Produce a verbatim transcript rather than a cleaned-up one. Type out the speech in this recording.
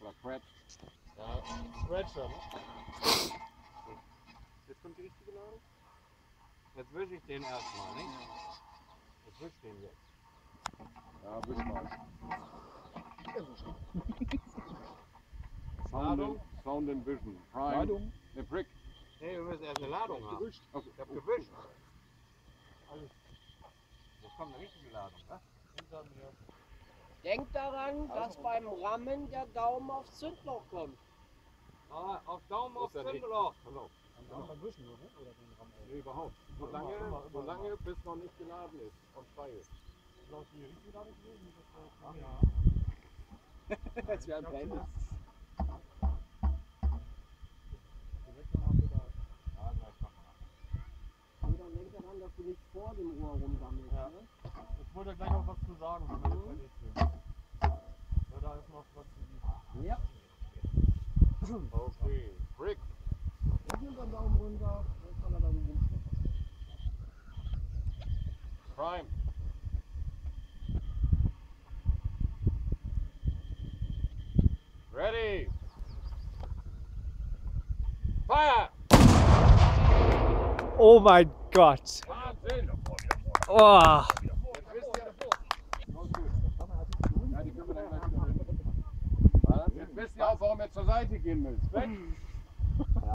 oder Quetsch. Ja, Scratcher, ne? Jetzt kommt die richtige Ladung. Jetzt wische ich den erstmal, nicht? Jetzt wische ich den jetzt. Ja, wisch mal. Sound, Ladung. and, Sound and Vision. Prime. Ladung. Ne, Brick. Nee, wir müssen erst eine Ladung haben. Gewischt. Okay. Ich hab gewischt. Also, jetzt kommt eine richtige Ladung, ne? Hinter mir. Denkt daran, dass beim Rammen der Daumen aufs Zündloch kommt. Ah, auf Daumen Wo aufs ist der Zündloch. Pass auf. Beim Wischen nur, ne? Oder den Rahmen? Nee, überhaupt. Solange, Immer, immer, immer, solange immer. bis noch nicht geladen ist und frei ist. Laut die richtige Ladung gewesen? Ach Ja. Das wäre ein Brennnis. Ja, gleich machen Und dann denkt daran, dass du nicht vor dem Rohr rumsammelst. Ja. Ne? Ich wollte gleich noch was zu sagen, wenn wir jetzt fertig sind. Ja, da ist noch was zu liefern. Ja. wir. Okay. Brick. Und nimmt den Daumen runter, dann kann er da so rumschneiden. Prime. Ready. Fire. Oh mein Gott. Wahnsinn. Oh. Jetzt wisst ihr. Los geht's. Ja, die können wir dann gleich wieder hin. Jetzt wisst ihr auch, warum ihr zur Seite gehen müsst. Weg.